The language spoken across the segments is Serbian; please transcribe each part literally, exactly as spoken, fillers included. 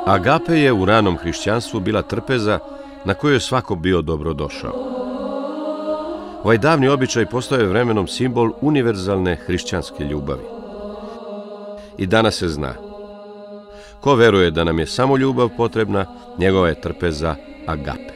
Agape je u ranom hrišćanstvu bila trpeza na kojoj je svako bio dobrodošao. Ovaj davni običaj postao je vremenom simbol univerzalne hrišćanske ljubavi. I danas se zna. Ko veruje da nam je samo ljubav potrebna, njegova je trpeza agape.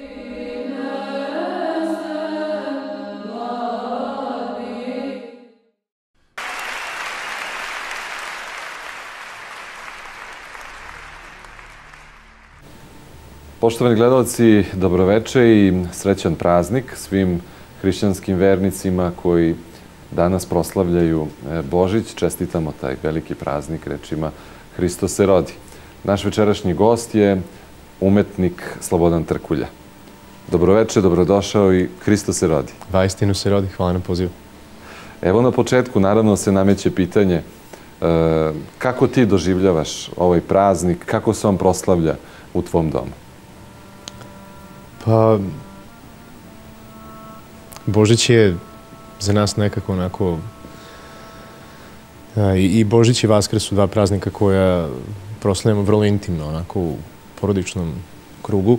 Poštovani gledalci, dobroveče i srećan praznik svim hrišćanskim vernicima koji danas proslavljaju Božić. Čestitamo taj veliki praznik rečima Hristos se rodi. Naš večerašnji gost je umetnik Slobodan Trkulja. Dobroveče, dobrodošao i Hristos se rodi. Vaistinu se rodi, hvala na pozivu. Evo na početku naravno se nameće pitanje kako ti doživljavaš ovaj praznik, kako se on proslavlja u tvom domu? Pa, Božić je za nas nekako onako, i Božić i Vaskrs su dva praznika koja proslavljamo vrlo intimno, onako u porodičnom krugu.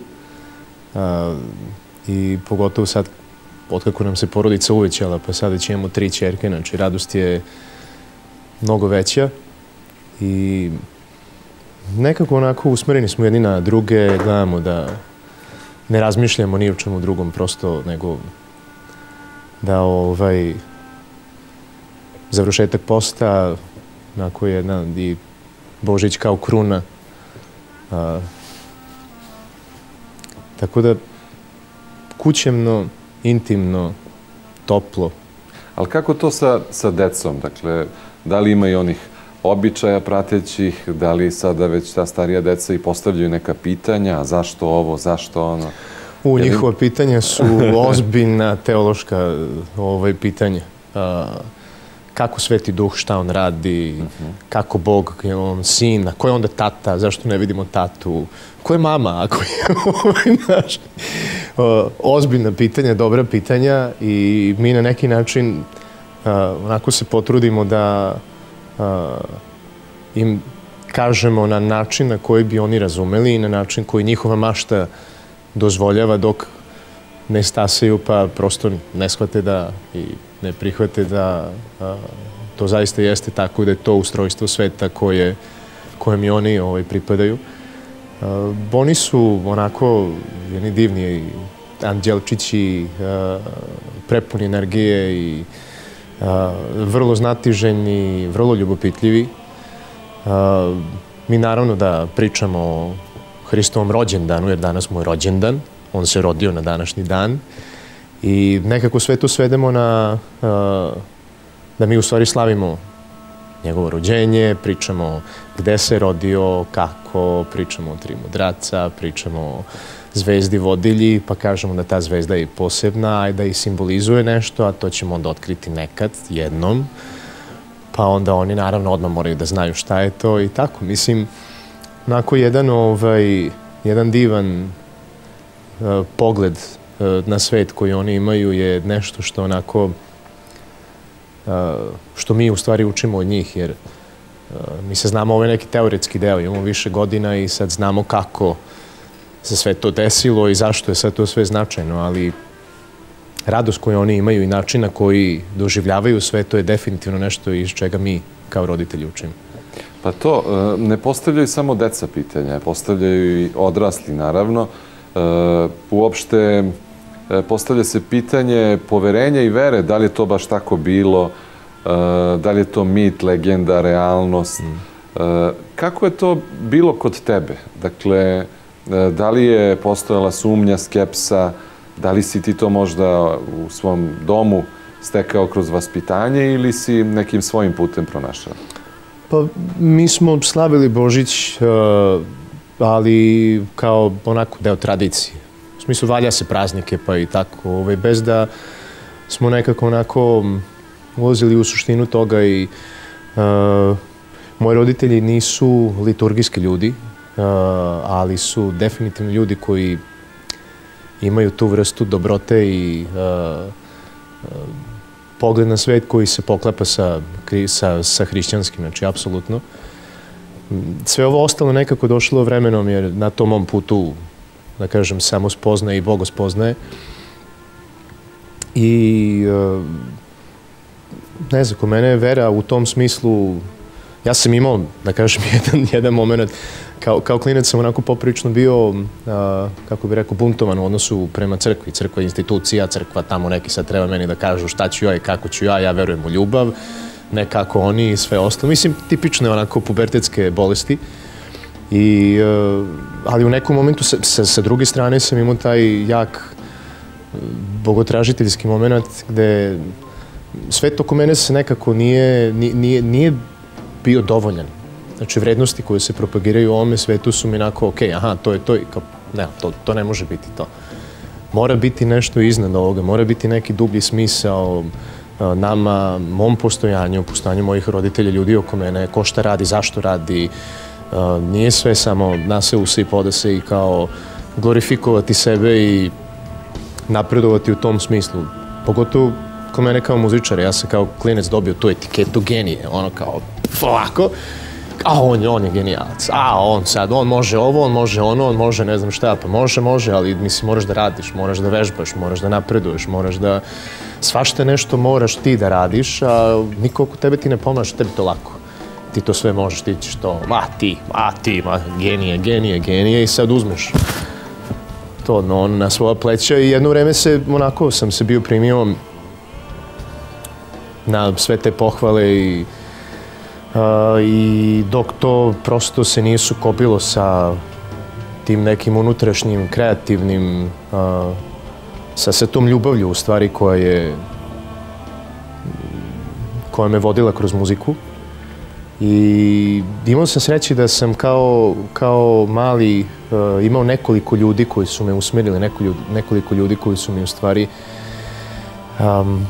I pogotovo sad, otkako nam se porodica uvećala, pa sad već imamo tri ćerke, znači radost je mnogo veća i nekako onako usmereni smo jedni na druge, gledamo da ne razmišljamo ni o čemu drugom, prosto nego da ovaj završetak posta, onako jedna i Božić kao kruna. A, tako da kućemno, intimno, toplo. Ali kako to sa, sa decom? Dakle, da li ima i onih običaja pratećih, da li sada već ta starija deca i postavljaju neka pitanja, zašto ovo, zašto ono? U, njihova pitanja su ozbiljna teološka ovaj, pitanja. A, kako Sveti Duh, šta on radi, kako Bog, je on sin, a ko je onda tata, zašto ne vidimo tatu, ko je mama, ako je ovaj naš. Ozbiljna pitanja, dobra pitanja i mi na neki način a, onako se potrudimo da a, im kažemo na način na koji bi oni razumeli i na način koji njihova mašta dozvoljava dok ne stasaju pa prosto ne shvate da i ne prihvate da a, to zaista jeste tako da je to ustrojstvo sveta koje, kojem i oni ovaj, pripadaju. A, oni su onako jedni divni anđelčići, a, prepuni energije i a, vrlo znatiželjni, vrlo ljubopitljivi. A, mi naravno da pričamo o Hristovom rođendanu, jer danas mu je rođendan, on se rodio na današnji dan i nekako sve to svedemo na da mi u stvari slavimo njegovo rođenje, pričamo gde se rodio, kako, pričamo o tri mudraca, pričamo o zvezdi vodilji, pa kažemo da ta zvezda je posebna, a da i simbolizuje nešto, a to ćemo onda otkriti nekad, jednom, pa onda oni naravno odmah moraju da znaju šta je to i tako. Mislim, onako jedan, ovaj, jedan divan uh, pogled uh, na svet koji oni imaju je nešto što onako, uh, što mi u stvari učimo od njih, jer uh, mi se znamo, ovo je neki teoretski deo, imamo više godina i sad znamo kako se sve to desilo i zašto je sad to sve značajno, ali radost koju oni imaju i način na koji doživljavaju sve to je definitivno nešto iz čega mi kao roditelji učimo. Pa to, ne postavljaju samo deca pitanja, postavljaju i odrasli, naravno. Uopšte, postavlja se pitanje poverenja i vere, da li je to baš tako bilo, da li je to mit, legenda, realnost. Kako je to bilo kod tebe? Dakle, da li je postojala sumnja, skepsa, da li si ti to možda u svom domu stekao kroz vaspitanje ili si nekim svojim putem pronašao? Pa mi smo slavili Božić, ali kao onako deo tradicije. U smislu valja se praznike pa i tako, bez da smo nekako onako ulazili u suštinu toga i moji roditelji nisu liturgijski ljudi, ali su definitivno ljudi koji imaju tu vrstu dobrote i pogled na svet koji se poklapa sa, sa, sa hrišćanskim, znači apsolutno. Sve ovo ostalo nekako došlo vremenom, jer na tom mom putu, da kažem, samo spoznaje i bogospoznaje. I ne znam, kod mene je vera u tom smislu, ja sam imao, da kažem, jedan, jedan moment, kao, kao klinac sam onako poprilično bio, a, kako bih rekao, buntovan u odnosu prema crkvi. Crkva je institucija, crkva tamo neki sad treba meni da kažu šta ću ja i kako ću ja, ja verujem u ljubav, ne kako oni i sve ostalo. Mislim, tipične onako pubertetske bolesti. I, a, ali u nekom momentu sa, sa, sa druge strane sam imao taj jak bogotražiteljski moment gde svet oko mene se nekako nije, nije, nije bio dovoljan. Znači, vrednosti koje se propagiraju u ovome svetu su mi onako, ok, aha, to je to, kao, ne, to, to ne može biti to. Mora biti nešto iznad ovoga, mora biti neki dublji smisao nama, mom postojanju, postojanju mojih roditelja, ljudi oko mene, ko šta radi, zašto radi. Nije sve samo nase use i podase i kao glorifikovati sebe i napredovati u tom smislu. Pogotovo kod mene kao muzičara, ja sam kao klinec dobio tu etiketu genije, ono kao ovako, a on, on je genijalac, a on sad, on može ovo, on može ono, on može ne znam šta, pa može, može, ali mislim moraš da radiš, moraš da vežbaš, moraš da napreduješ, moraš da, svašta nešto moraš ti da radiš, a niko oko tebe ti ne pomaže, tebi to lako. Ti to sve možeš, ti ćeš to, ma ti, ma ti, ma genije, genije, genije i sad uzmeš to no, na svoja pleća i jedno vreme se, onako sam se bio primio na sve te pohvale i, uh, i dok to prosto se nije sukobilo sa tim nekim unutrašnjim, kreativnim, uh, sa, sa tom ljubavlju u stvari koja je koja me vodila kroz muziku. I imao sam sreći da sam kao, kao mali uh, imao nekoliko ljudi koji su me usmerili, nekoliko, nekoliko ljudi koji su mi u stvari um,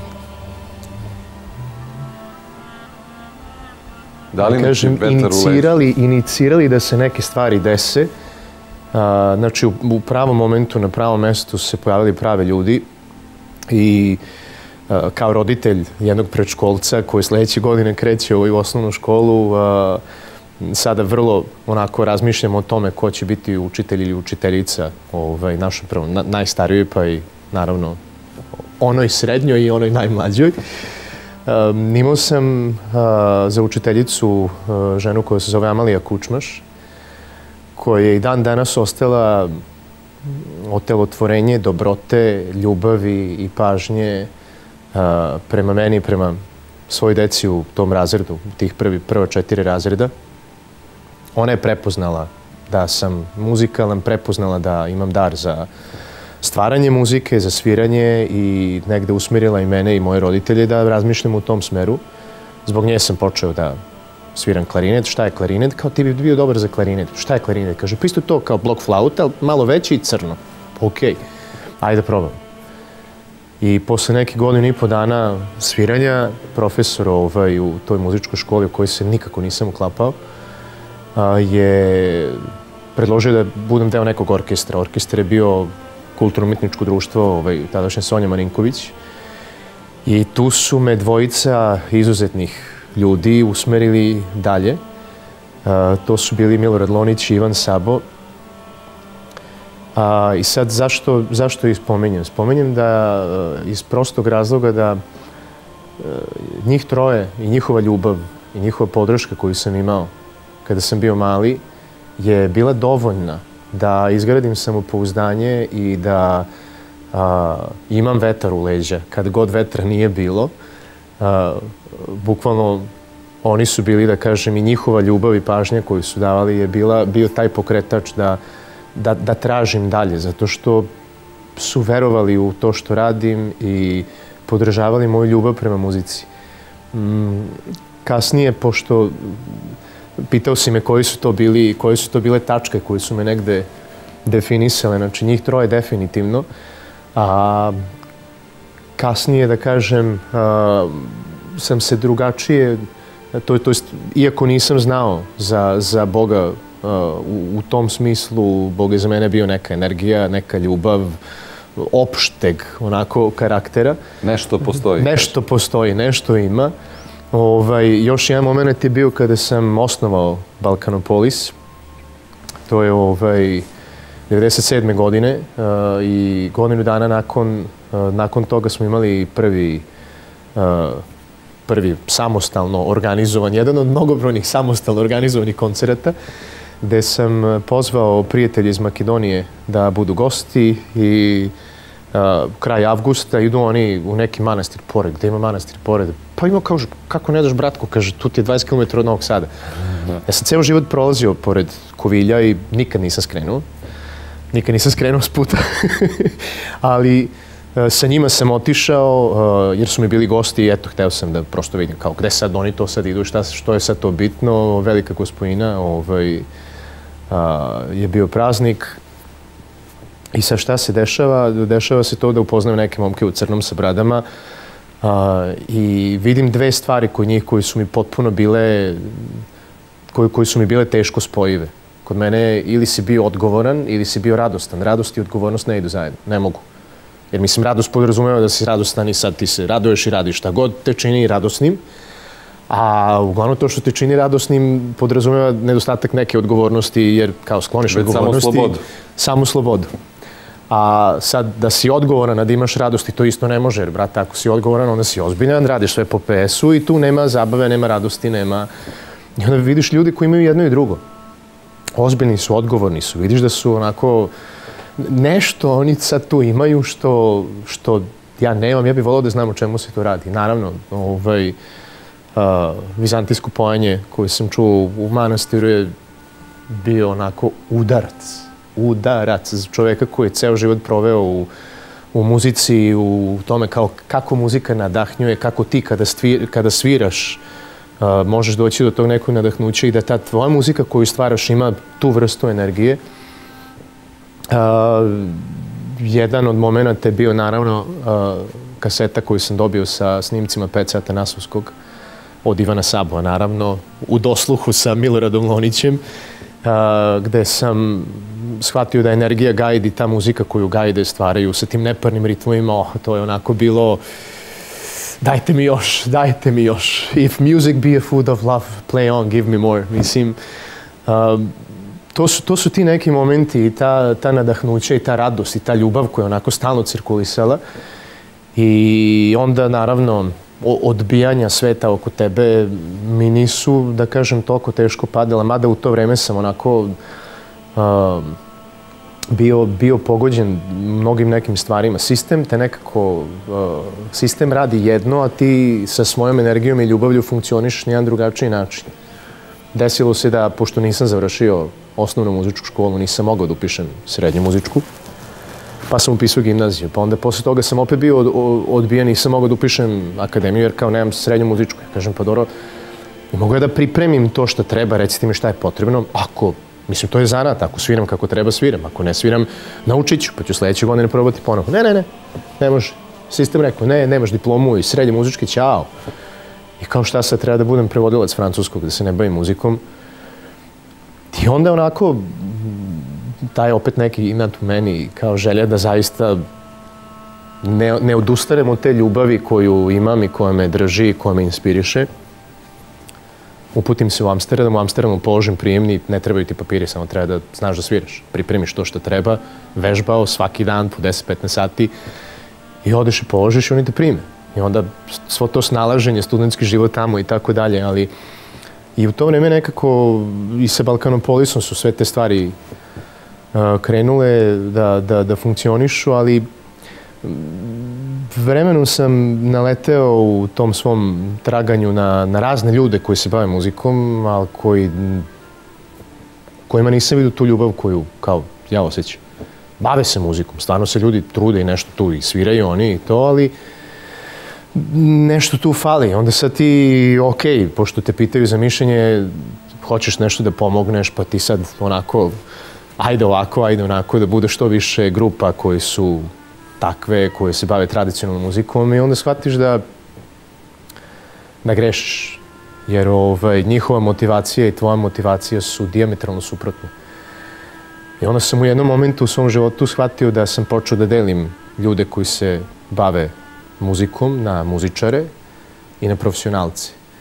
da li kažem, inicirali, inicirali da se neke stvari dese. Uh, znači, u, u pravom momentu, na pravom mestu su se pojavili prave ljudi i Uh, kao roditelj jednog predškolca koji sledeće godine kreće u osnovnu školu, uh, sada vrlo onako razmišljam o tome ko će biti učitelj ili učiteljica ovaj, našoj prvo, na, najstarijoj, pa i naravno onoj srednjoj i onoj najmlađoj. Um, imao sam uh, za učiteljicu uh, ženu koja se zove Amalija Kučmaš, koja je i dan danas ostala otelotvorenje dobrote, ljubavi i pažnje Uh, prema meni i prema svoj deci u tom razredu, tih prvi, prva četiri razreda. Ona je prepoznala da sam muzikalan, prepoznala da imam dar za stvaranje muzike, za sviranje i negde usmjerila i mene i moje roditelje da razmišljam u tom smeru. Zbog nje sam počeo da sviram klarinet. Šta je klarinet? Kao ti bi bio dobar za klarinet. Šta je klarinet? Kaže, pa isto to kao blok flauta, ali malo veće i crno. Okej, ajde da probam. I posle neke godine i po dana sviranja, profesor ovaj, u toj muzičkoj školi u kojoj se nikako nisam uklapao, a, je predložio da budem deo nekog orkestra. Orkestar je bio kulturno-umetničko društvo, ovaj, tadašnje Sonja Marinković. I tu su me dvojica izuzetnih ljudi usmerili dalje. A, to su bili Milorad Lonić i Ivan Sabo. A, I sad, zašto, zašto ih spominjem? Spominjem da iz prostog razloga da njih troje i njihova ljubav i njihova podrška koju sam imao kada sam bio mali je bila dovoljna da izgradim samopouzdanje i da a, imam vetar u leđa. Kad god vetra nije bilo, a, bukvalno oni su bili, da kažem, i njihova ljubav i pažnja koju su davali je bila, bio taj pokretač da Da, da tražim dalje, zato što su verovali u to što radim i podržavali moju ljubav prema muzici. Mm, kasnije, pošto pitao si me koji su to bili, koje su to bile tačke koje su me negde definisale, znači njih troje definitivno, a kasnije, da kažem, a, sam se drugačije, to, to jest, iako nisam znao za, za Boga, Uh, u, u tom smislu Bog je za mene bio neka energija, neka ljubav, opšteg onako karaktera. Nešto postoji. Nešto postoji, nešto ima. Ovaj, još jedan moment je bio kada sam osnovao Balkanopolis. To je ovaj, devedeset sedme godine uh, i godinu dana nakon, uh, nakon toga smo imali prvi, uh, prvi samostalno organizovan, jedan od mnogobrojnih samostalno organizovanih koncerata, gde sam pozvao prijatelje iz Makedonije da budu gosti i uh, kraj avgusta idu oni u neki manastir pored. Gde ima manastir pored? Pa ima kao, kako ne daš bratko, kaže, tu ti je dvadeset kilometara od Novog Sada. Ja sam ceo život prolazio pored Kovilja i nikad nisam skrenuo. Nikad nisam skrenuo s puta. Ali uh, sa njima sam otišao uh, jer su mi bili gosti i eto, hteo sam da prosto vidim kao gde sad oni to sad idu, šta, što je sad to bitno. Velika Gospojina, ovaj, Uh, je bio praznik i sad šta se dešava? Dešava se to da upoznam neke momke u crnom sa bradama uh, i vidim dve stvari kod njih koji su mi potpuno bile koji, koji su mi bile teško spojive. Kod mene ili si bio odgovoran ili si bio radostan. Radost i odgovornost ne idu zajedno. Ne mogu. Jer mislim, radost podrazumeva da si radostan i sad ti se raduješ i radiš šta god te čini radosnim. A uglavnom to što te čini radosnim podrazumeva nedostatak neke odgovornosti, jer kao skloniš odgovornosti... Samo slobodu. Samo slobodu. A sad da si odgovoran, a da imaš radosti, to isto ne može, jer brate, ako si odgovoran, onda si ozbiljan, radiš sve po pe esu i tu nema zabave, nema radosti, nema... I onda vidiš ljudi koji imaju jedno i drugo. Ozbiljni su, odgovorni su, vidiš da su onako... Nešto oni sad tu imaju što, što ja nemam, ja bih volao da znam o čemu se to radi. Naravno, ovaj... Uh, vizantijsko pojanje koje sam čuo u manastiru je bio onako udarac. Udarac za čoveka koji je ceo život proveo u, u muzici, u tome kao kako muzika nadahnjuje, kako ti kada, stvir, kada sviraš uh, možeš doći do tog nekog nadahnuća i da ta tvoja muzika koju stvaraš ima tu vrstu energije. Uh, jedan od momenta je bio naravno uh, kaseta koju sam dobio sa snimcima Peca Atanasovskog od Ivana Sabova, naravno, u dosluhu sa Miloradom Lonićem, uh, gde sam shvatio da energija Gajde i ta muzika koju Gajde stvaraju sa tim neparnim ritmovima, oh, to je onako bilo dajte mi još, dajte mi još. If music be a food of love, play on, give me more. Mislim, uh, to, su, to su ti neki momenti i ta, ta nadahnuća i ta radost i ta ljubav koja je onako stalno cirkulisala. I onda, naravno, odbijanja sveta oko tebe mi nisu, da kažem, toliko teško padala, mada u to vreme sam onako uh, bio, bio pogođen mnogim nekim stvarima. Sistem te nekako, uh, sistem radi jedno, a ti sa svojom energijom i ljubavlju funkcionišeš na jedan drugačiji način. Desilo se da, pošto nisam završio osnovnu muzičku školu, nisam mogao da upišem srednju muzičku, pa sam upisao gimnaziju. Pa onda posle toga sam opet bio od, odbijen i nisam mogao da upišem akademiju jer kao nemam srednju muzičku. Ja kažem, pa dobro, mogu ja da pripremim to što treba, recite mi šta je potrebno. Ako, mislim, to je zanat, ako sviram kako treba, sviram. Ako ne sviram, naučit ću, pa ću sledeće godine probati ponovo. Ne, ne, ne, ne može. Sistem rekao, ne, nemaš diplomu i srednje muzičke, ćao. I kao šta sad, treba da budem prevodilac francuskog, da se ne bavim muzikom. I onda onako, taj opet neki inat u meni, kao želja da zaista ne, ne odustanem od te ljubavi koju imam i koja me drži i koja me inspiriše. Uputim se u Amsterdam, u Amsterdamu položim prijemni, ne trebaju ti papiri, samo treba da znaš da sviraš. Pripremiš to što treba, vežbao svaki dan po deset do petnaest sati i odeš i položiš i oni te prime. I onda svo to snalaženje, studentski život tamo i tako dalje, ali i u to vreme nekako i sa Balkanopolisom su sve te stvari uh, krenule da, da, da funkcionišu, ali vremenom sam naleteo u tom svom traganju na, na razne ljude koji se bave muzikom, ali koji, kojima nisam vidio tu ljubav koju kao ja osjećam. Bave se muzikom, stvarno se ljudi trude i nešto tu i sviraju oni i to, ali nešto tu fali. Onda sad ti, ok, pošto te pitaju za mišljenje, hoćeš nešto da pomogneš, pa ti sad onako, ajde ovako, ajde onako, da bude što više grupa koji su takve, koje se bave tradicionalnom muzikom i onda shvatiš da da grešiš. Jer ovaj, njihova motivacija i tvoja motivacija su dijametralno suprotne. I onda sam u jednom momentu u svom životu shvatio da sam počeo da delim ljude koji se bave muzikom na muzičare i na profesionalce.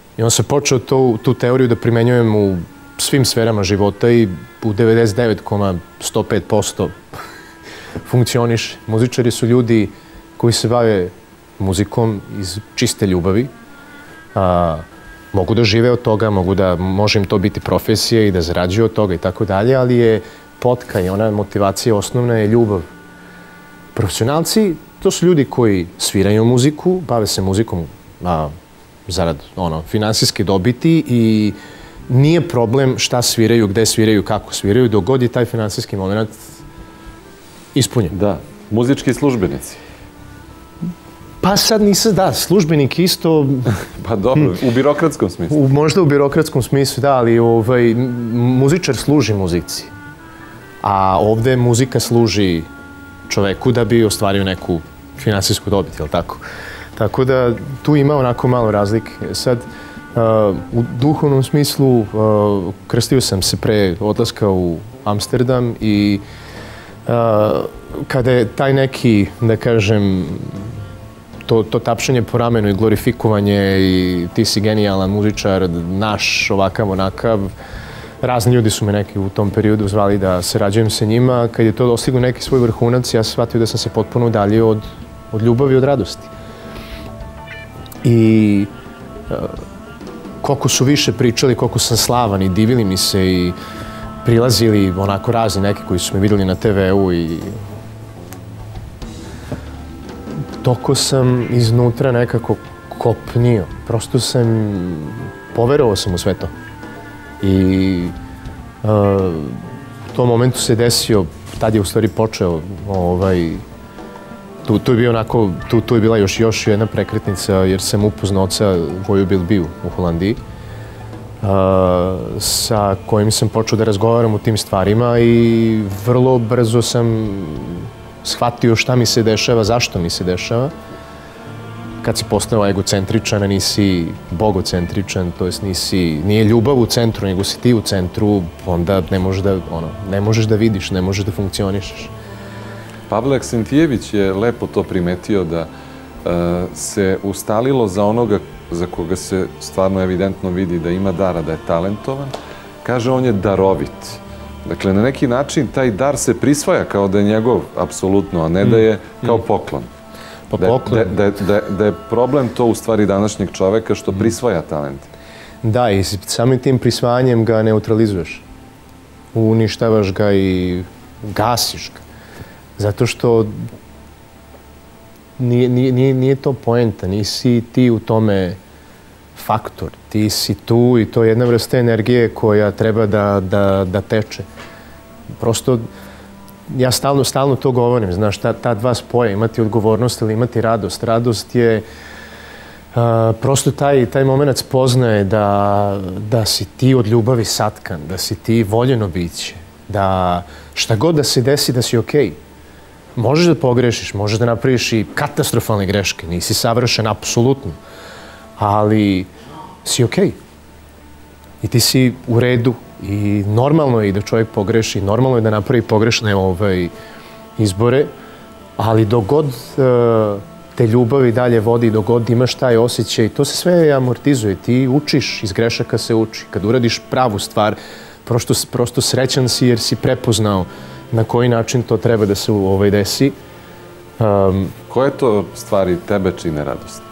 I on se počeo to, tu teoriju da primenjujem u svim sferama života i u devedeset devet zarez sto pet posto funkcioniše. Muzičari su ljudi koji se bave muzikom iz čiste ljubavi. A, mogu da žive od toga, mogu da, može im to biti profesija i da zarađuju od toga i tako dalje, ali je potka i ona motivacija osnovna je ljubav. Profesionalci, to su ljudi koji sviraju muziku, bave se muzikom a, zarad ono, finansijske dobiti i nije problem šta sviraju, gde sviraju, kako sviraju, dok god je taj finansijski moment ispunjen. Da, muzički službenici. Pa sad nisam, da, službenik isto... Pa dobro, u birokratskom smislu. U, možda u birokratskom smislu, da, ali ovaj, muzičar služi muzici. A ovde muzika služi čoveku da bi ostvario neku finansijsku dobit, je li tako? Tako da tu ima onako malo razlike. Sad, uh, u duhovnom smislu uh, krstio sam se pre odlaska u Amsterdam i uh, kada je taj neki, da kažem, to, to tapšanje po ramenu i glorifikovanje i ti si genijalan muzičar, naš, ovakav, onakav, razni ljudi su me neki u tom periodu zvali da sarađujem sa njima. Kad je to dostiglo neki svoj vrhunac, ja sam shvatio da sam se potpuno udaljio od, od ljubavi i od radosti. I uh, koliko su više pričali, koliko sam slavan i divili mi se i prilazili onako razni neki koji su me vidjeli na te veu i toko sam iznutra nekako kopnio. Prosto sam, poverovao sam u sve to. I uh, u tom momentu se desio, tad je u stvari počeo, ovaj, tu, tu je bio onako, tu, tu je bila još, još jedna prekretnica jer sam upoznao oca Voju Bilbiju u Holandiji, uh, sa kojim sam počeo da razgovaram o tim stvarima i vrlo brzo sam shvatio šta mi se dešava, zašto mi se dešava. Kad si postao egocentričan, a nisi bogocentričan, to jest nisi, nije ljubav u centru, nego si ti u centru, onda ne možeš da, ono, ne možeš da vidiš, ne možeš da funkcionišeš. Pavle Aksentijević je lepo to primetio da uh, se ustalilo za onoga za koga se stvarno evidentno vidi da ima dara, da je talentovan. Kaže, on je darovit. Dakle, na neki način taj dar se prisvaja kao da je njegov, apsolutno, a ne da je kao poklon. Pa da, poklon. Da, da, da, da je problem to u stvari današnjeg čoveka što prisvaja talent. Da, i samim tim prisvajanjem ga neutralizuješ. Uništavaš ga i gasiš ga. Zato što nije, nije, nije to poenta, nisi ti u tome faktor. Ti si tu i to je jedna vrsta energije koja treba da, da, da teče. Prosto, ja stalno, stalno to govorim, znaš, ta, ta dva spoja, imati odgovornost ili imati radost. Radost je uh, prosto taj, taj moment spoznaje da, da si ti od ljubavi satkan, da si ti voljeno biće, da šta god da se desi, da si okej. Možeš da pogrešiš, možeš da napraviš i katastrofalne greške, nisi savršen, apsolutno, ali si okej. I ti si u redu i normalno je i da čovjek pogreši, normalno je da napravi pogrešne ovaj, izbore, ali dok god uh, te ljubavi dalje vodi, dok god imaš taj osjećaj, to se sve amortizuje. Ti učiš, iz grešaka se uči. Kad uradiš pravu stvar, prosto, prosto srećan si jer si prepoznao na koji način to treba da se ovaj, desi. Um, Koje to stvari tebe čine radost?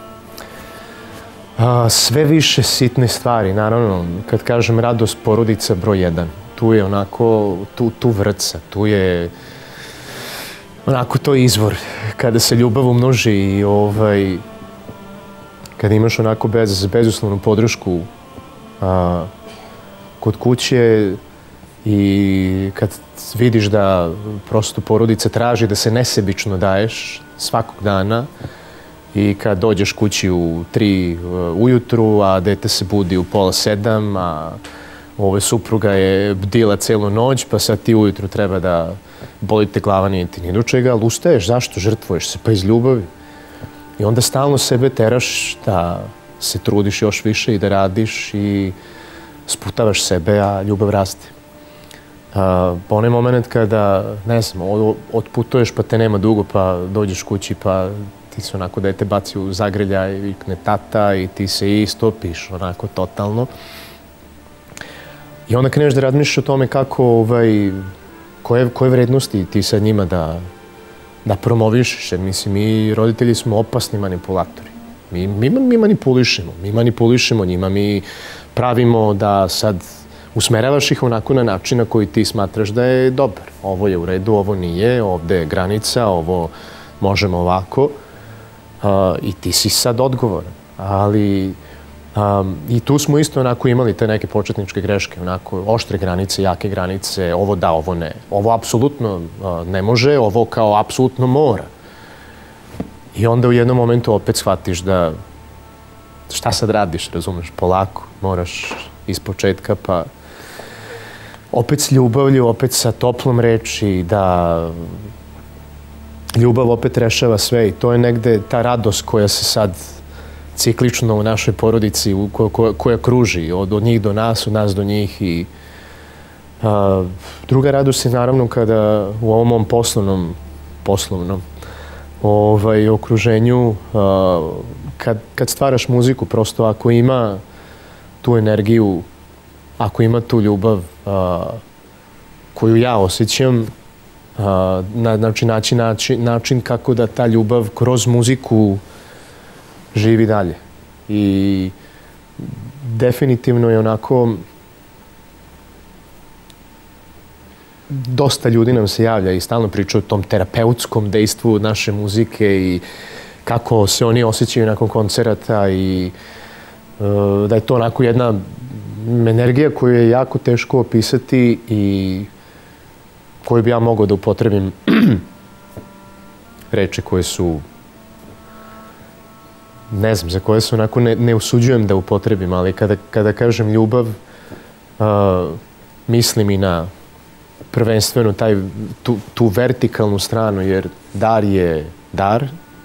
A, sve više sitne stvari, naravno, kad kažem radost, porodica broj jedan. Tu je onako, tu, tu vrca, tu je onako to izvor. Kada se ljubav umnoži i ovaj, kada imaš onako bez, bezuslovnu podršku a, kod kuće i kad vidiš da prosto porodica traži da se nesebično daješ svakog dana, i kad dođeš kući u tri ujutru, a dete se budi u pola sedam, a ove supruga je bdila celu noć, pa sad ti ujutru treba da boli te glava, nije ti ni do čega, ali ustaješ, zašto? Žrtvuješ se, pa iz ljubavi. I onda stalno sebe teraš da se trudiš još više i da radiš i sputavaš sebe, a ljubav raste. Pa onaj moment kada, ne znam, otputuješ pa te nema dugo, pa dođeš kući pa ti se onako dete baci u zagrljaj i vikne tata i ti se istopiš onako totalno. I onda kreneš da razmišljaš o tome kako, ovaj, koje, koje vrednosti ti sad njima da, da promovišeš. Jer mislim, mi roditelji smo opasni manipulatori. Mi, mi, mi manipulišemo, mi manipulišemo njima, mi pravimo da sad usmeravaš ih onako na način na koji ti smatraš da je dobar. Ovo je u redu, ovo nije, ovde je granica, ovo možemo ovako. Uh, I ti si sad odgovoran. Ali um, i tu smo isto onako imali te neke početničke greške, onako oštre granice, jake granice, ovo da, ovo ne. Ovo apsolutno uh, ne može, ovo kao apsolutno mora. I onda u jednom momentu opet shvatiš da šta sad radiš, razumeš, polako, moraš iz početka, pa opet s ljubavlju, opet sa toplom reči, da ljubav opet rešava sve i to je negde ta radost koja se sad ciklično u našoj porodici, koja, koja, koja kruži od, od njih do nas, od nas do njih. I a, druga radost je naravno kada u ovom mom poslovnom, poslovnom ovaj, okruženju, a, kad, kad stvaraš muziku, prosto ako ima tu energiju, ako ima tu ljubav a, koju ja osjećam, a, na, znači naći način, način kako da ta ljubav kroz muziku živi dalje. I definitivno je onako dosta ljudi nam se javlja i stalno pričaju o tom terapeutskom dejstvu naše muzike i kako se oni osjećaju nakon koncerata i uh, da je to onako jedna energija koju je jako teško opisati i koju bi ja mogao da upotrebim reči koje su, ne znam, za koje se onako ne, ne usuđujem da upotrebim, ali kada, kada kažem ljubav, uh, mislim i na prvenstveno taj, tu, tu vertikalnu stranu, jer dar je dar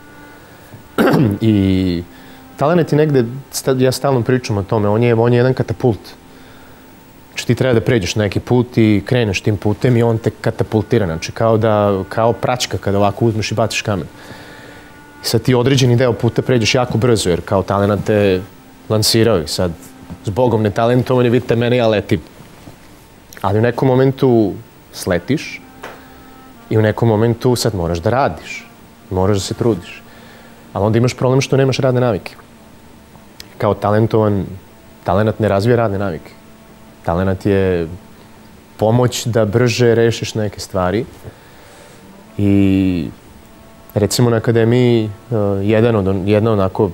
i talent je negde, ja stalno pričam o tome, on je, on je jedan katapult. Znači ti treba da pređeš neki put i kreneš tim putem i on te katapultira, znači kao, da, kao praćka kada ovako uzmeš i baciš kamen. I sad ti određeni deo puta pređeš jako brzo, jer kao talent te lansirao i sad zbogom netalentovani, vidite mene, ja letim. Ali u nekom momentu sletiš i u nekom momentu sad moraš da radiš, moraš da se trudiš. Ali onda imaš problem što nemaš radne navike. Kao talentovan, talent ne razvija radne navike. Talent je pomoć da brže rešiš neke stvari. I recimo na akademiji jedan od, jedna onako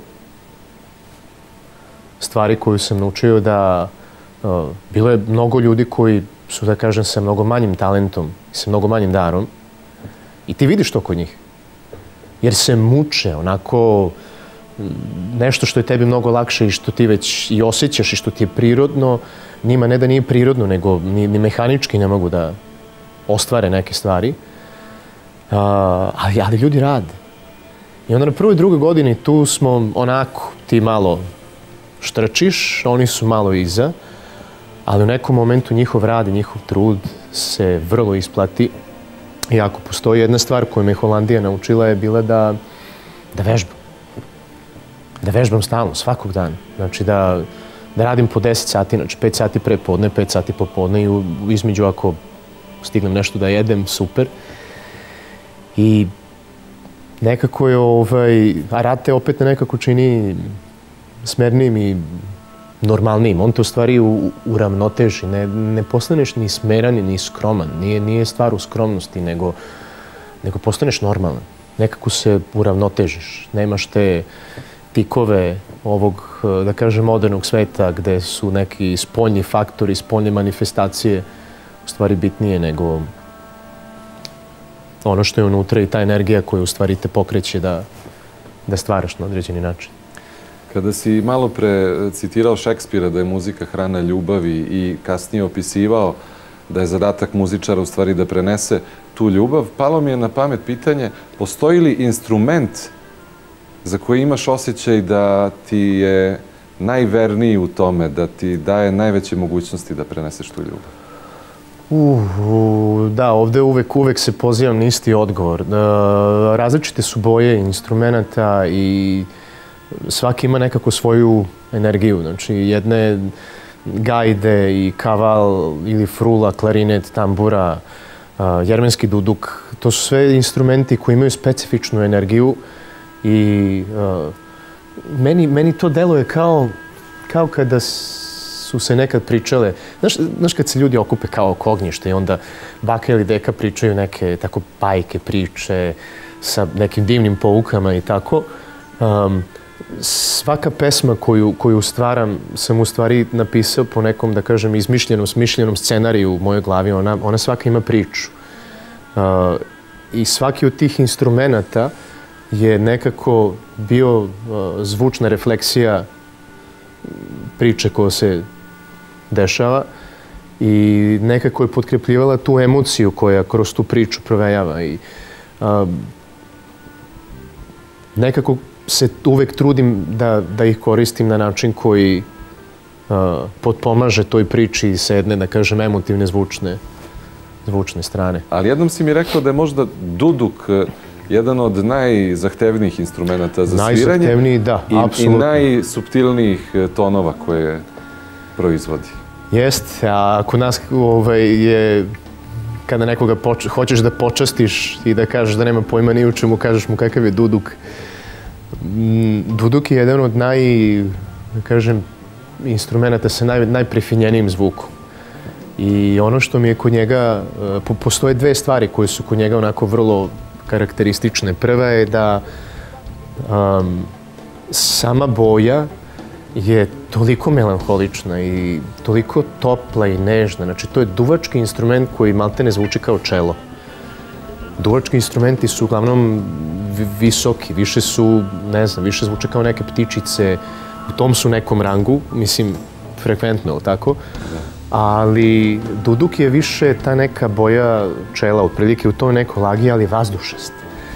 stvari koju sam naučio da bilo je mnogo ljudi koji su, da kažem, sa mnogo manjim talentom, sa mnogo manjim darom i ti vidiš to kod njih. Jer se muče, onako nešto što je tebi mnogo lakše i što ti već i osjećaš i što ti je prirodno, njima ne da nije prirodno, nego ni, ni mehanički ne mogu da ostvare neke stvari. Uh, ali, ali ljudi rade. I onda na prvoj i drugoj godini tu smo onako, ti malo štrčiš, oni su malo iza, ali u nekom momentu njihov rad i njihov trud se vrlo isplati. I ako postoji jedna stvar koju me Holandija naučila je bila da, da vežbam. Da vežbam stalno, svakog dana. Znači da, da radim po deset sati, znači pet sati pre podne, pet sati popodne i u, između ako stignem nešto da jedem, super. I nekako je ovaj, a rad te opet nekako čini smernijim i normalnijim. On te u stvari u, uravnoteži. Ne, ne postaneš ni smeran, ni skroman. Nije, nije stvar u skromnosti, nego, nego postaneš normalan. Nekako se uravnotežiš. Nemaš te pikove ovog, da kažem, modernog sveta gde su neki spoljni faktori, spoljne manifestacije u stvari bitnije nego ono što je unutra i ta energija koja u stvari te pokreće da, da stvaraš na određeni način. Kada si malo pre citirao Šekspira da je muzika hrana ljubavi i kasnije opisivao da je zadatak muzičara u stvari da prenese tu ljubav, palo mi je na pamet pitanje, postoji li instrument za koji imaš osjećaj da ti je najverniji u tome, da ti daje najveće mogućnosti da preneseš tu ljubav? Uh, da, ovde uvek, uvek se pozivam na isti odgovor. Različite su boje instrumenta i svaki ima nekako svoju energiju. Znači, jedne gajde i kaval ili frula, klarinet, tambura, jermenski duduk, to su sve instrumenti koji imaju specifičnu energiju i meni, meni to deluje kao, kao kada su se nekad pričale, znaš, znaš kad se ljudi okupe kao oko ognjišta i onda baka ili deka pričaju neke tako bajke, priče sa nekim divnim poukama i tako. Um, svaka pesma koju, koju stvaram sam u stvari napisao po nekom, da kažem, izmišljenom, smišljenom scenariju u mojoj glavi. Ona, ona svaka ima priču. Uh, I svaki od tih instrumenata je nekako bio uh, zvučna refleksija priče koja se dešava i nekako je potkrepljivala tu emociju koja kroz tu priču provejava. I, uh, nekako se uvek trudim da, da ih koristim na način koji uh, potpomaže toj priči sa jedne, da kažem, emotivne zvučne, zvučne strane. Ali jednom si mi rekao da je možda duduk jedan od najzahtevnijih instrumenta za sviranje. Najzahtevniji, da, i, apsolutno. I najsuptilnijih tonova koje proizvodi. Jeste, a kod nas ovaj, je, kada nekoga poč hoćeš da počastiš i da kažeš da nema pojma ni u čemu, kažeš mu kakav je duduk. Duduk je jedan od naj, da kažem, instrumenta sa naj, najprefinjenijim zvukom. I ono što mi je kod njega, postoje dve stvari koje su kod njega onako vrlo karakteristične. Prva je da um, sama boja je toliko melanholična i toliko topla i nežna. Znači, to je duvački instrument koji malte ne zvuči kao čelo. Duvački instrumenti su uglavnom visoki, više su, ne znam, više zvuče kao neke ptičice, u tom su nekom rangu, mislim, frekventno, ili tako? Ali duduk je više ta neka boja čela, otprilike u toj nekoj lagi, ali vazdušast.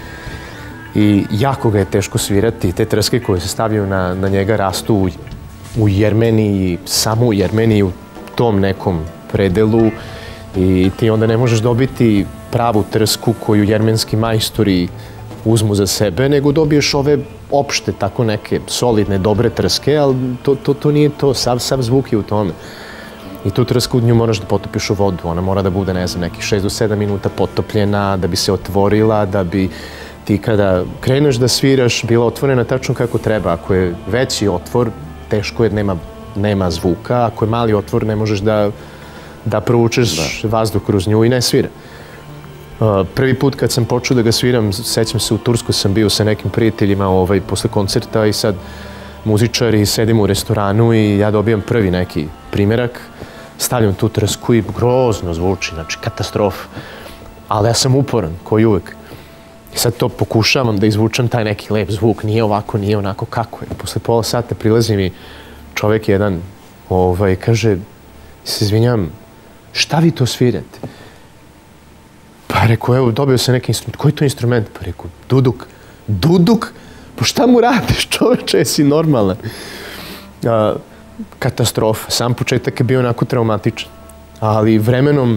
I jako ga je teško svirati, te trske koje se stavljaju na, na njega rastu u, u Jermeniji, samo u Jermeniji, u tom nekom predelu i ti onda ne možeš dobiti pravu trsku koju jermenski majstori uzmu za sebe, nego dobiješ ove opšte, tako neke solidne, dobre trske, ali to, to, to nije to, sav, sav zvuk je u tome. I tu trsku nju moraš da potopiš u vodu, ona mora da bude, ne znam, nekih šest do sedam minuta potopljena, da bi se otvorila, da bi ti kada kreneš da sviraš bila otvorena tačno kako treba. Ako je veći otvor, teško je, nema, nema zvuka, ako je mali otvor, ne možeš da, da provučeš da. vazduh kroz nju i ne svira. Uh, prvi put kad sam počeo da ga sviram, sećam se, u Tursku sam bio sa nekim prijateljima ovaj, posle koncerta i sad muzičari sedimo u restoranu i ja dobijam prvi neki primjerak, stavljam tu trsku i grozno zvuči, znači katastrofa. Ali ja sam uporan, ko i uvek. I sad to pokušavam da izvučem taj neki lep zvuk, nije ovako, nije onako, kako je. Posle pola sata prilazi mi čovek jedan, ovaj, kaže, se izvinjam, šta vi to svirate? Pa rekao, evo, dobio sam neki instrument. Koji je to instrument? Pa rekao, duduk. Duduk? Pa šta mu radiš, čoveče, jesi normalan? A, katastrofa. Sam početak je bio onako traumatičan. Ali vremenom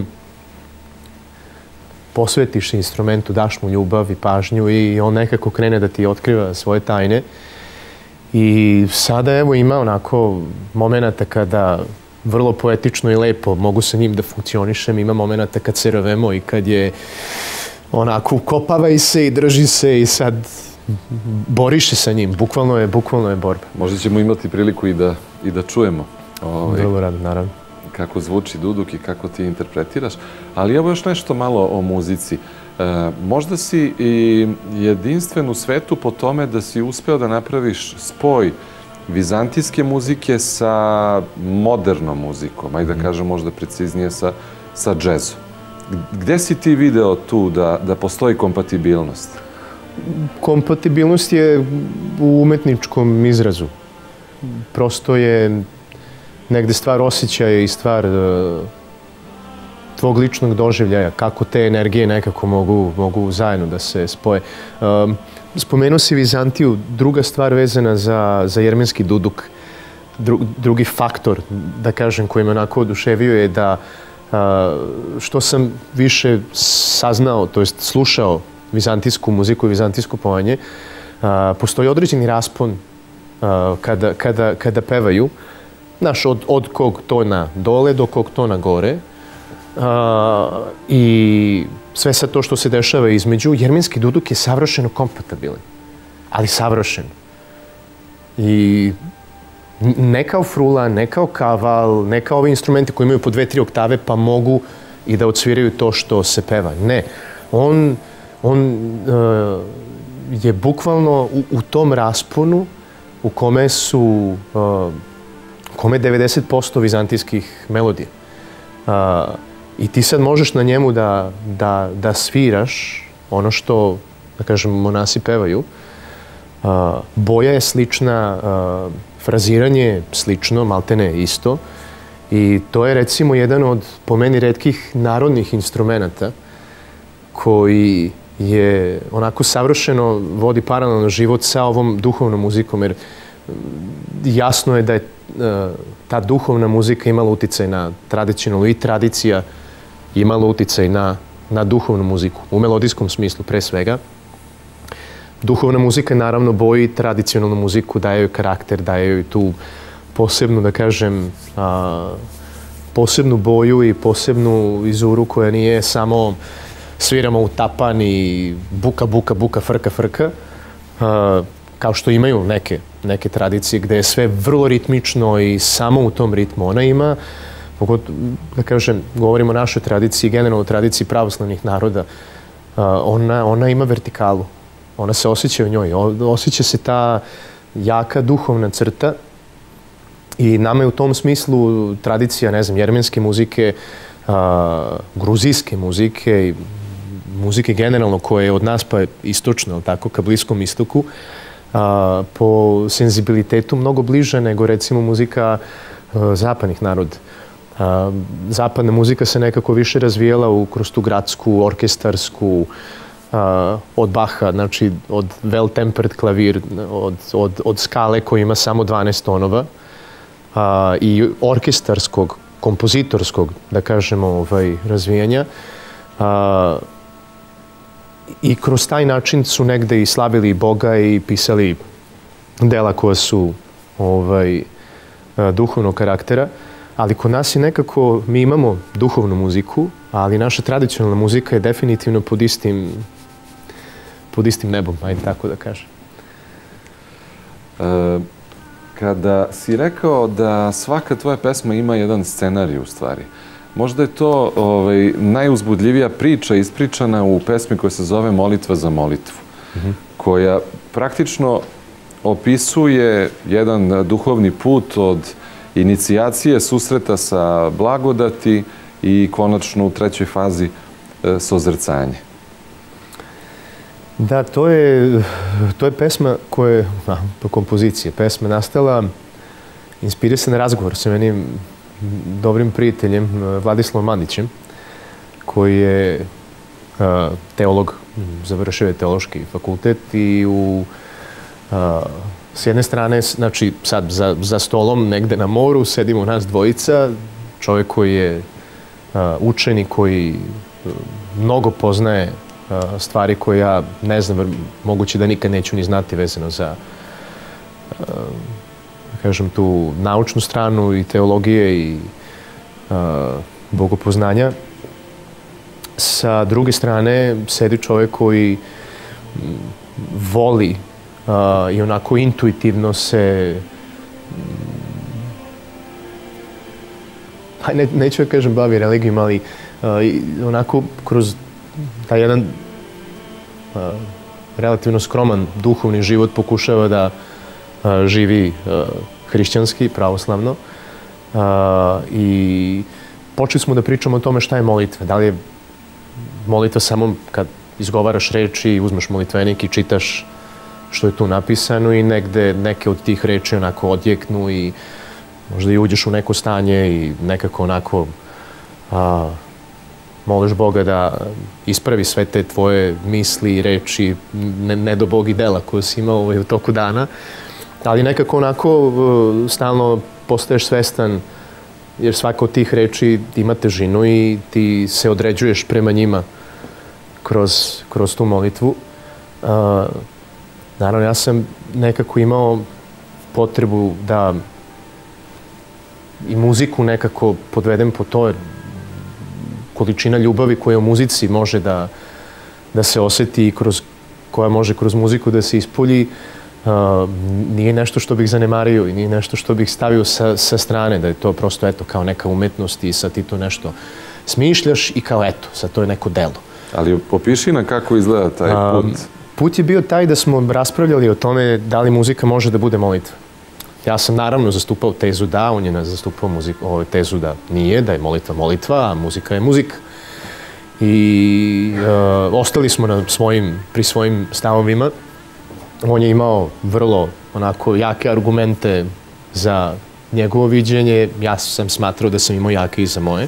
posvetiš instrumentu, daš mu ljubav i pažnju i on nekako krene da ti otkriva svoje tajne. I sada, evo, ima onako momenata kada vrlo poetično i lepo mogu sa njim da funkcionišem. Ima momenata kad se ravemo i kad je onako ukopavaj se i drži se i sad boriš se sa njim. Bukvalno je, bukvalno je borba. Možda ćemo imati priliku i da, i da čujemo ovaj, vrlo rado, naravno. Kako zvuči duduk i kako ti interpretiraš. Ali evo još nešto malo o muzici. E, možda si i jedinstven u svetu po tome da si uspeo da napraviš spoj vizantijske muzike sa modernom muzikom, ajde da kažem možda preciznije sa, sa džezom. Gde si ti video tu da, da postoji kompatibilnost? Kompatibilnost je u umetničkom izrazu. Prosto je negde stvar osjećaja i stvar uh, tvog ličnog doživljaja, kako te energije nekako mogu, mogu zajedno da se spoje. Um, Spomenuo si Vizantiju, druga stvar vezana za, za jermenski duduk, Dru, drugi faktor, da kažem, koji me onako oduševio je da što sam više saznao, to jest slušao vizantijsku muziku i vizantijsko pevanje, postoji određeni raspon kada, kada, kada pevaju, znaš, od, od kog tona dole do kog tona gore. I sve sad to što se dešava između, jermenski duduk je savršeno kompatibilan, ali savršen. I ne kao frula, ne kao kaval, ne kao ovi instrumenti koji imaju po dve, tri oktave pa mogu i da odsviraju to što se peva. Ne. On, on uh, je bukvalno u, u tom rasponu u kome su uh, kome devedeset posto vizantijskih melodija. Uh, I ti sad možeš na njemu da, da, da sviraš ono što, da kažem, monasi pevaju. Uh, boja je slična, uh, fraziranje je slično, maltene isto. I to je recimo jedan od, po meni, retkih narodnih instrumenata koji je onako savršeno vodi paralelno život sa ovom duhovnom muzikom, jer jasno je da je uh, ta duhovna muzika imala uticaj na tradicionalnu i tradicija imala uticaj na, na duhovnu muziku, u melodijskom smislu pre svega. Duhovna muzika naravno boji tradicionalnu muziku, daje joj karakter, daje joj tu posebnu, da kažem, a, posebnu boju i posebnu vizuru koja nije samo sviramo u tapan i buka, buka, buka, frka, frka, a, kao što imaju neke, neke tradicije gde je sve vrlo ritmično i samo u tom ritmu ona ima. Da kažem, govorimo o našoj tradiciji, generalno o tradiciji pravoslavnih naroda, ona, ona ima vertikalu. Ona se osjeća u njoj. Osjeća se ta jaka duhovna crta i nama je u tom smislu tradicija, ne znam, jermenske muzike, gruzijske muzike i muzike generalno koje je od nas pa istočno, tako, ka Bliskom istoku, po senzibilitetu mnogo bliže nego recimo muzika zapadnih naroda. Uh, zapadna muzika se nekako više razvijela u, kroz tu gradsku, orkestarsku, uh, od Baha, znači od well-tempered klavir, od, od, od skale koji ima samo dvanaest tonova uh, i orkestarskog, kompozitorskog, da kažemo, ovaj, razvijanja. Uh, I kroz taj način su negde i slavili Boga i pisali dela koja su ovaj, uh, duhovnog karaktera. Ali kod nas je nekako, mi imamo duhovnu muziku, ali naša tradicionalna muzika je definitivno pod istim, pod istim nebom, ajde tako da kažem. E, kada si rekao da svaka tvoja pesma ima jedan scenarij u stvari, možda je to ovaj, najuzbudljivija priča ispričana u pesmi koja se zove Molitva za molitvu, mm-hmm. koja praktično opisuje jedan duhovni put od inicijacije, susreta sa blagodati i konačno u trećoj fazi e, sozrcanje. Da, to je, to je pesma koja je, a, po kompozicije, pesma nastala inspirisana razgovor sa menim dobrim prijateljem Vladislavom Mandićem, koji je a, teolog, završio je teološki fakultet i u a, s jedne strane, znači sad za, za stolom negde na moru sedimo nas dvojica, čovjek koji je uh, učen i koji uh, mnogo poznaje uh, stvari koje ja ne znam, moguće da nikad neću ni znati vezano za uh, da kažem tu naučnu stranu i teologije i uh, bogopoznanja. Sa druge strane sedi čovjek koji m, voli Uh, i onako intuitivno se uh, ne, neću da kažem bavi religijom, ali uh, onako kroz taj jedan uh, relativno skroman duhovni život pokušava da uh, živi uh, hrišćanski, pravoslavno. Uh, I počeli smo da pričamo o tome šta je molitva. Da li je molitva samo kad izgovaraš reči, uzmeš molitvenik i čitaš što je tu napisano i negde neke od tih reči onako odjeknu i možda i uđeš u neko stanje i nekako onako a, moliš Boga da ispravi sve te tvoje misli i reči, ne, ne do Bog i dela koje si imao ovaj, u toku dana, ali nekako onako uh, stalno postaješ svestan jer svaka od tih reči ima težinu i ti se određuješ prema njima kroz, kroz tu molitvu. Uh, naravno, ja sam nekako imao potrebu da i muziku nekako podvedem po to, količina ljubavi koja u muzici može da, da se oseti i kroz, koja može kroz muziku da se ispolji, uh, nije nešto što bih zanemario i nije nešto što bih stavio sa, sa strane, da je to prosto eto kao neka umetnost i sad ti to nešto smišljaš i kao eto, sad to je neko delo. Ali opiši nam kako izgleda taj put. Um, put je bio taj da smo raspravljali o tome da li muzika može da bude molitva. Ja sam naravno zastupao tezu da, on je zastupao muziku, ovaj, tezu da nije, da je molitva molitva, a muzika je muzika. I uh, ostali smo na svojim, pri svojim stavovima. On je imao vrlo onako jake argumente za njegovo viđenje, ja sam smatrao da sam imao jake i za moje.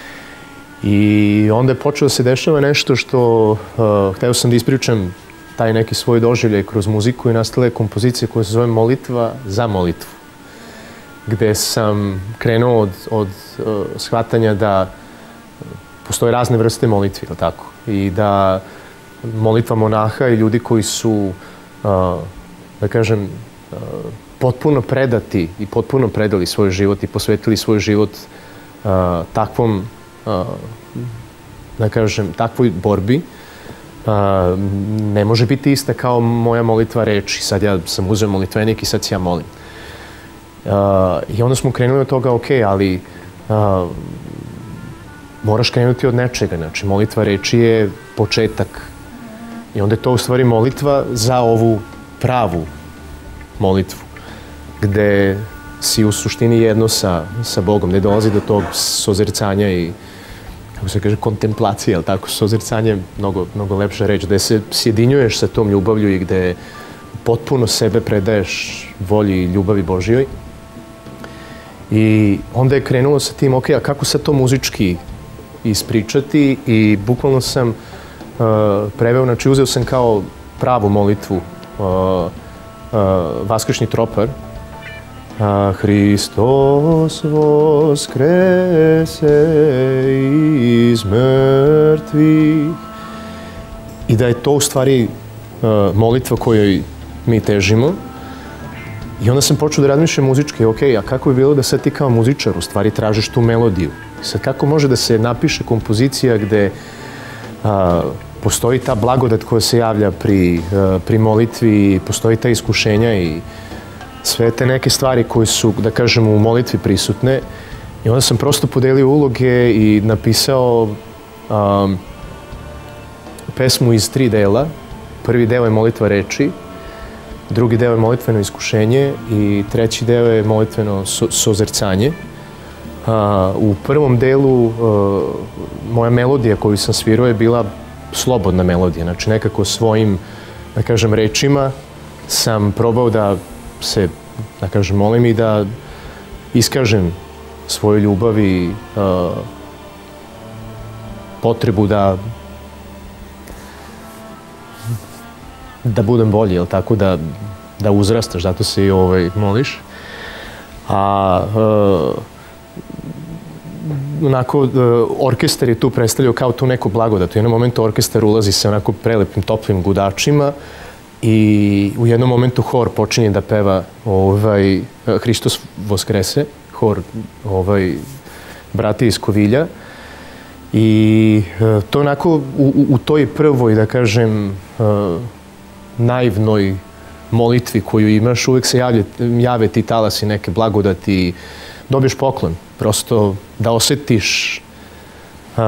I onda je počelo da se dešava nešto što, uh, hteo sam da ispričam taj neki svoj doživljaj kroz muziku i nastala je kompozicija koja se zove Molitva za molitvu, gde sam krenuo od, od uh, shvatanja da postoje razne vrste molitvi, ili tako? I da molitva monaha i ljudi koji su, uh, da kažem, uh, potpuno predati i potpuno predali svoj život i posvetili svoj život uh, takvom, uh, da kažem, takvoj borbi, Uh, ne može biti ista kao moja molitva reči. Sad ja sam uzeo molitvenik i sad se ja molim. Uh, I onda smo krenuli od toga, ok, ali uh, moraš krenuti od nečega. Znači, molitva reči je početak. I onda je to u stvari molitva za ovu pravu molitvu, gde si u suštini jedno sa, sa Bogom, gde dolazi do tog sozercanja i kako se kaže, kontemplacija, ali tako, sozrcanje je mnogo, mnogo lepša reč, gde se sjedinjuješ sa tom ljubavlju i gde potpuno sebe predaješ volji i ljubavi Božjoj. I onda je krenulo sa tim, ok, a kako sad to muzički ispričati, i bukvalno sam uh, preveo, znači uzeo sam kao pravu molitvu uh, uh, Vaskršnji tropar, a Hristos voskrese iz mrtvih. I da je to u stvari uh, molitva kojoj mi težimo. I onda sam počeo da razmišljam muzički, ok, a kako bi bilo da sad ti kao muzičar u stvari tražiš tu melodiju? Sad kako može da se napiše kompozicija gde uh, postoji ta blagodat koja se javlja pri, uh, pri molitvi, postoji ta iskušenja i sve te neke stvari koje su, da kažemo, u molitvi prisutne. I onda sam prosto podelio uloge i napisao um, pesmu iz tri dela. Prvi deo je molitva reči, drugi deo je molitveno iskušenje i treći deo je molitveno so, sozercanje. Uh, u prvom delu uh, moja melodija koju sam svirao je bila slobodna melodija. Znači nekako svojim, da kažem, rečima sam probao da se, da kažem, molim i da iskažem svoju ljubav i uh, potrebu da da budem bolji, jel tako, da, da uzrastaš, zato se i ovaj, moliš. A uh, onako, uh, orkestar je tu predstavljao kao tu neku blagodat. U jednom momentu orkestar ulazi sa onako prelepim, toplim gudačima i u jednom momentu hor počinje da peva ovaj, Hristos voskrese, hor ovaj, brati iz Kovilja. I uh, to onako u, u toj prvoj, da kažem, uh, naivnoj molitvi koju imaš, uvek se javlje, jave ti talasi neke blagodati i dobiješ poklon. Prosto da osetiš uh,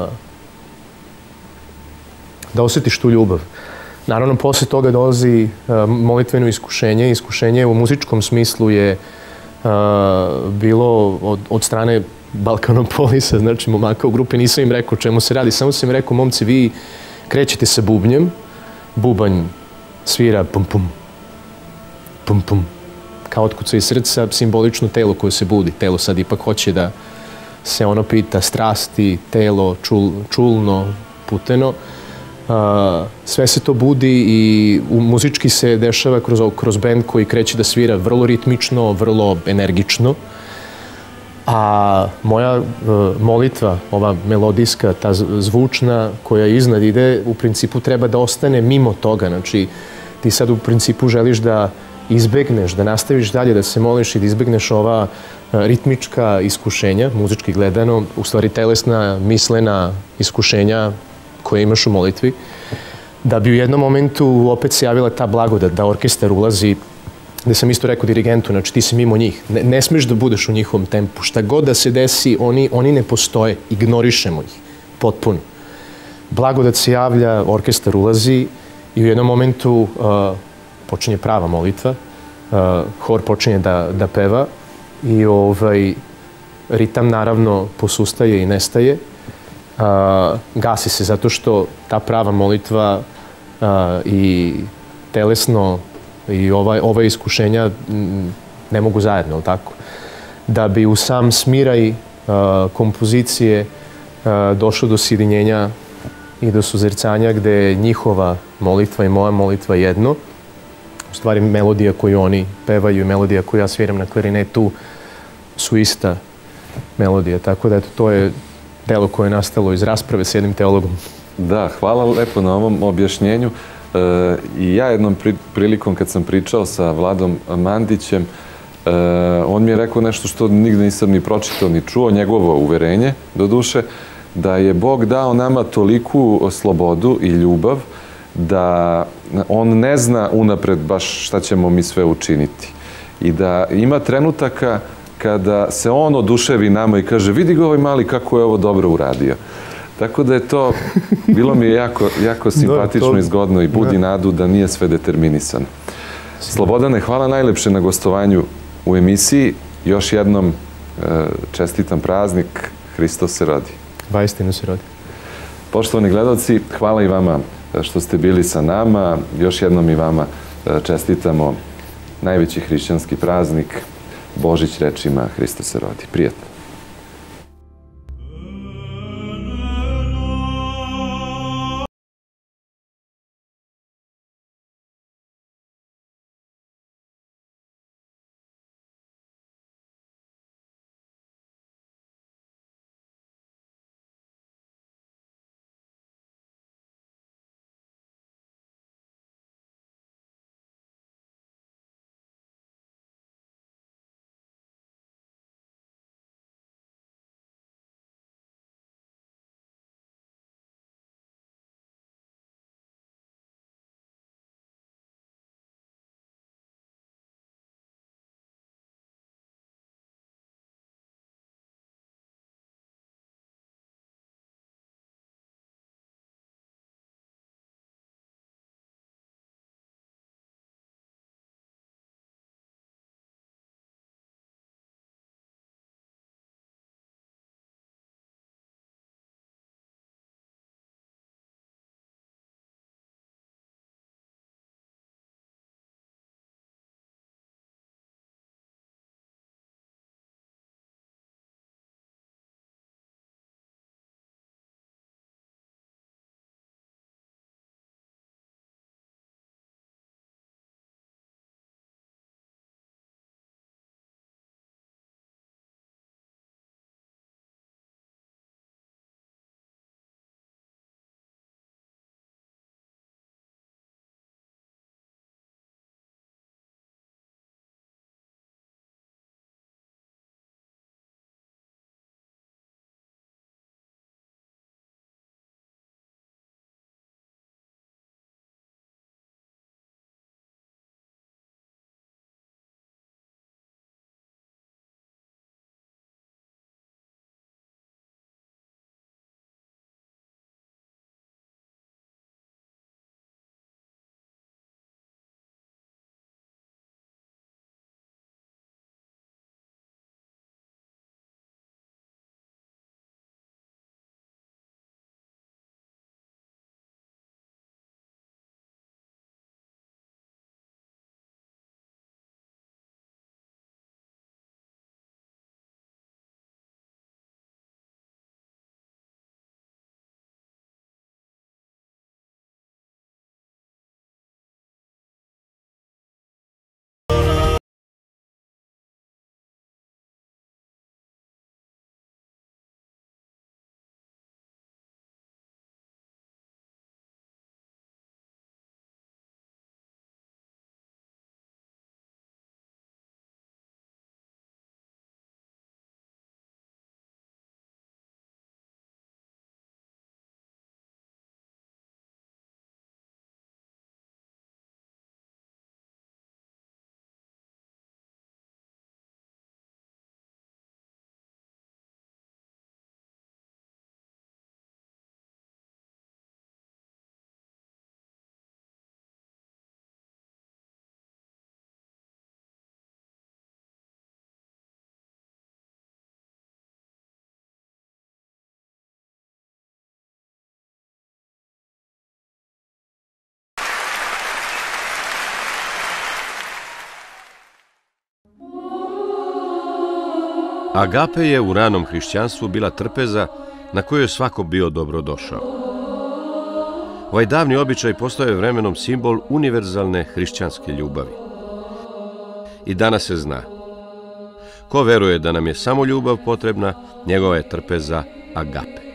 da osetiš tu ljubav. Naravno, posle toga dolazi uh, molitveno iskušenje. Iskušenje u muzičkom smislu je uh, bilo od, od strane Balkanopolisa, znači momaka u grupi. Nisam im rekao čemu se radi, samo sam im rekao, momci, vi krećete sa bubnjem, bubanj svira pum pum, pum pum, kao otkuca iz srca, simbolično telo koje se budi. Telo sad ipak hoće da se ono pita, strasti, telo, čul, čulno, puteno. Uh, sve se to budi i u muzički se dešava kroz, kroz bend koji kreće da svira vrlo ritmično, vrlo energično. A moja e, molitva, ova melodijska, ta zvučna koja iznad ide, u principu treba da ostane mimo toga. Znači, ti sad u principu želiš da izbegneš, da nastaviš dalje, da se moliš i da izbegneš ova ritmička iskušenja, muzički gledano, u stvari telesna, mislena iskušenja koje imaš u molitvi, da bi u jednom momentu opet se javila ta blagodat, da orkestar ulazi, gde sam isto rekao dirigentu, znači ti si mimo njih, ne, ne smiješ da budeš u njihovom tempu, šta god da se desi, oni, oni ne postoje, ignorišemo ih, potpuno. Blagodat se javlja, orkestar ulazi i u jednom momentu uh, počinje prava molitva, uh, hor počinje da, da peva i ovaj, ritam naravno posustaje i nestaje, uh, gasi se zato što ta prava molitva uh, i telesno i ova, ova iskušenja ne mogu zajedno, ali tako? Da bi u sam smiraj uh, kompozicije uh, došlo do sjedinjenja i do suzercanja gde je njihova molitva i moja molitva jedno. U stvari, melodija koju oni pevaju i melodija koju ja sviram na klarinetu su ista melodija. Tako da, eto, to je delo koje je nastalo iz rasprave s jednim teologom. Da, hvala lepo na ovom objašnjenju. E, I ja jednom pri, prilikom kad sam pričao sa Vladom Mandićem, e, on mi je rekao nešto što nigde nisam ni pročitao ni čuo, njegovo uverenje, do duše, da je Bog dao nama toliku slobodu i ljubav da on ne zna unapred baš šta ćemo mi sve učiniti. I da ima trenutaka kada se on oduševi nama i kaže vidi ga ovaj mali kako je ovo dobro uradio. Tako da je to, bilo mi je jako, jako simpatično i zgodno i budi nadu da nije sve determinisano. Slobodane, hvala najlepše na gostovanju u emisiji. Još jednom čestitam praznik, Hristos se rodi. Vaistinu se rodi. Poštovani gledalci, hvala i vama što ste bili sa nama. Još jednom i vama čestitamo najveći hrišćanski praznik, Božić rečima Hristos se rodi. Prijatno. Agape je u ranom hrišćanstvu bila trpeza na kojoj je svako bio dobrodošao. Ovaj davni običaj postao je vremenom simbol univerzalne hrišćanske ljubavi. I danas se zna. Ko veruje da nam je samo ljubav potrebna, njegova je trpeza agape.